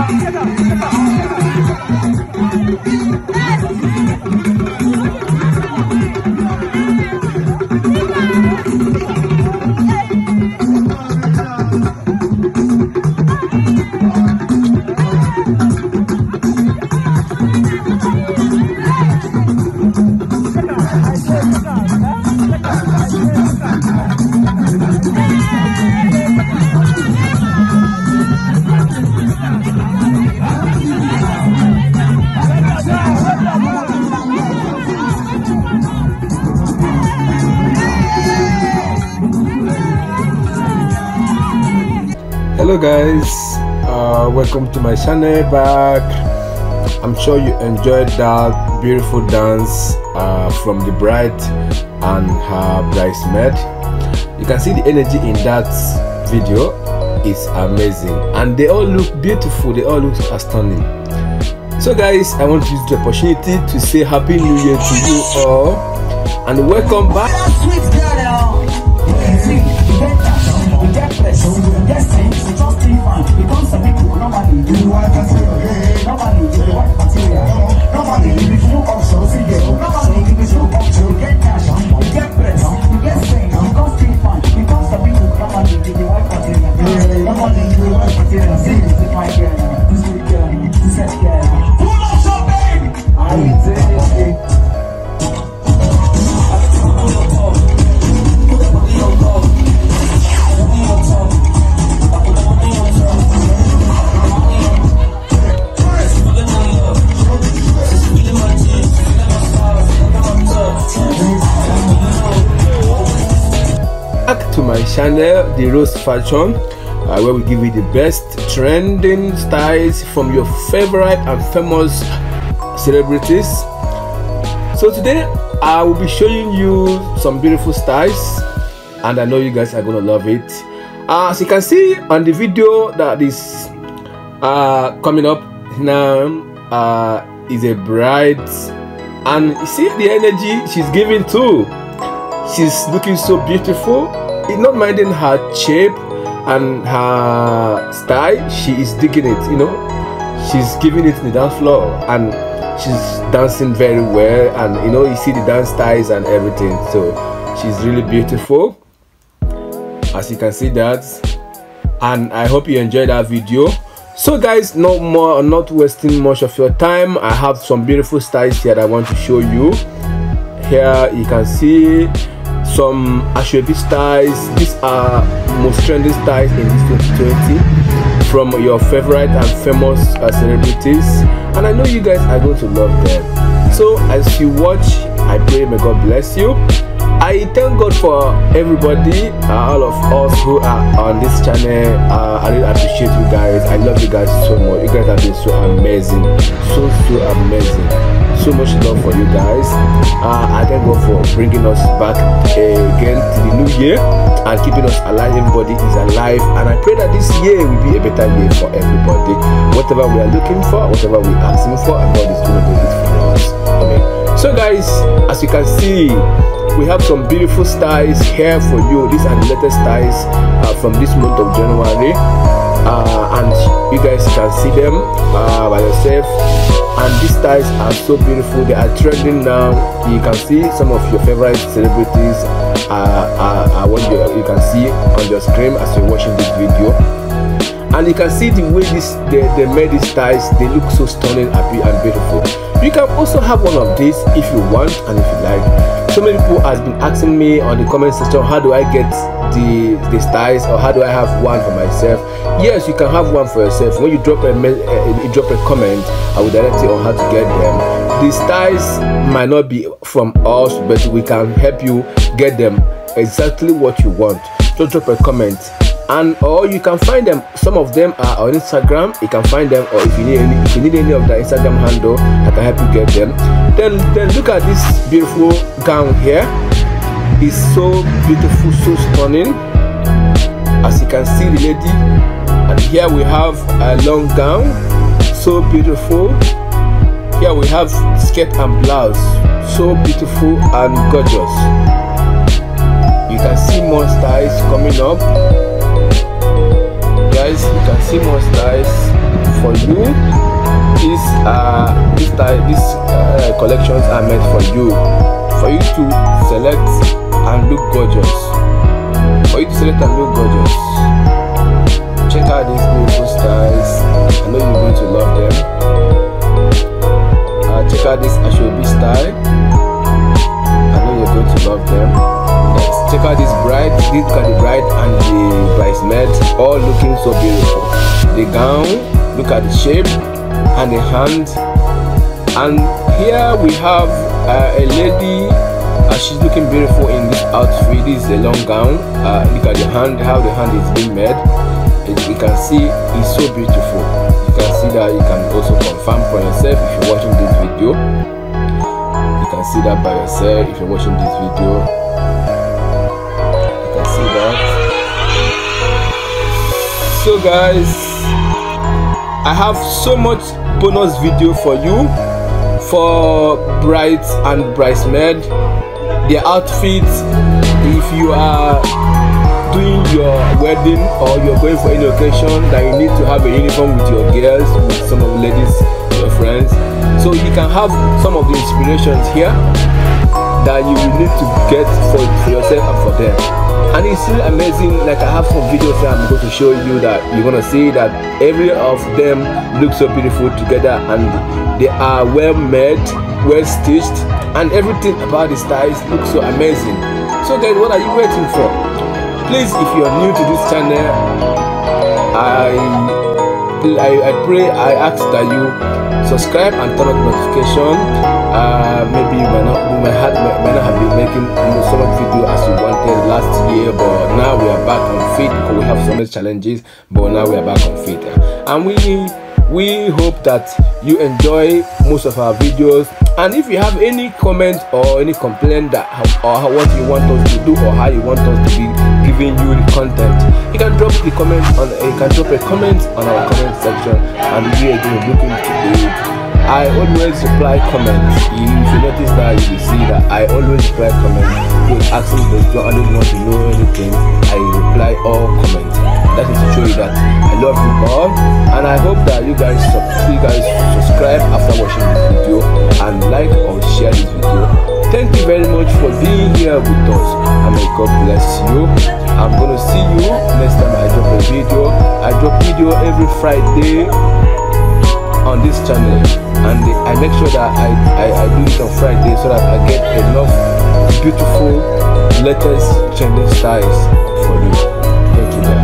Hello guys, welcome to my channel back. I'm sure you enjoyed that beautiful dance from the bride and her bridesmaid. You can see the energy in that video is amazing and they all look beautiful, they all look stunning. So guys, I want to use the opportunity to say happy new year to you all and welcome back. Back to my channel, The Rose Fashion, where we give you the best trending styles from your favorite and famous celebrities. So today I will be showing you some beautiful styles and I know you guys are gonna love it. As you can see on the video that is coming up now, is a bride, and you see the energy she's giving too. She's looking so beautiful. It's not minding her shape and her style. She is digging it, you know. She's giving it in the dance floor and she's dancing very well, and you know, you see the dance styles and everything. So she's really beautiful, as you can see that, and I hope you enjoyed that video. So guys, not wasting much of your time, I have some beautiful styles here that I want to show you. Here you can see some Asoebi styles. These are most trending styles in this 2020 from your favorite and famous celebrities, and I know you guys are going to love them. So as you watch, I pray may God bless you. I thank God for everybody, all of us who are on this channel. I really appreciate you guys. I love you guys so much. You guys have been so amazing, so amazing. So much love for you guys. I thank God for bringing us back again to the new year and keeping us alive. Everybody is alive, and I pray that this year will be a better year for everybody. Whatever we are looking for, whatever we are asking for, God is going to do it for us. Amen. So guys, as you can see, we have some beautiful styles here for you. These are the latest styles from this month of January, and you guys can see them by yourself. And these styles are so beautiful. They are trending now. You can see some of your favorite celebrities are what you can see on your screen as you're watching this video. And you can see the way they made these styles. They look so stunning, happy and beautiful. You can also have one of these if you want and if you like. So many people has been asking me on the comment section, how do I get the styles, or how do I have one for myself? Yes, you can have one for yourself. When you drop a comment, I will direct you on how to get them. The styles might not be from us, but we can help you get them exactly what you want. Just drop a comment, and or you can find them. Some of them are on Instagram. You can find them, or if you need any of the Instagram handle, I can help you get them. Then look at this beautiful gown here. It's so beautiful, so stunning. As you can see, the lady, and here we have a long gown, so beautiful. Here we have skirt and blouse, so beautiful and gorgeous. You can see more styles coming up, guys. You can see more styles for you. These collections are meant for you to select and look gorgeous. Check out these beautiful styles. I know you're going to love them. Check out this Asoebi style. I know you're going to love them. Yes. Check out this bride. Look at the bride and the bridesmaids, all looking so beautiful. The gown, look at the shape and the hand. And here we have a lady. She's looking beautiful in this outfit. This is a long gown. Look at the hand, how the hand is being made. You can see it's so beautiful. You can see that. You can also confirm for yourself if you're watching this video. You can see that by yourself if you're watching this video. You can see that. So guys, I have so much bonus video for you, for brides and bridesmaids, their outfits. If you are doing your wedding or you're going for any occasion that you need to have a uniform with your girls, with some of the ladies, your friends, so you can have some of the inspirations here that you will need to get for yourself and for them. And it's really amazing. Like, I have some videos that I'm going to show you that you're going to see that every of them look so beautiful together, and they are well made, well stitched, and everything about the styles looks so amazing. So guys, what are you waiting for? Please, if you're new to this channel, I ask that you subscribe and turn on the notification. Maybe you might not have been making so much video as you wanted last year, but now we are back on feet because we have so many challenges. But now we are back on feet, and we hope that you enjoy most of our videos. And if you have any comment or any complaint that or what you want us to do or how you want us to be giving you the content, you can drop the comment on. You can drop a comment on our comment section, and we are going to look into it. I always reply comments. If you notice that, you will see that I always reply comments. You're asking questions, I don't want to know anything, I reply all comments. That is to show you that I love you all, and I hope that you guys subscribe after watching this video and like or share this video. Thank you very much for being here with us, and may God bless you. I'm gonna see you next time I drop a video. I drop video every Friday on this channel, and I make sure that I do it on Friday so that I get enough beautiful latest trending styles for you. Thank you guys.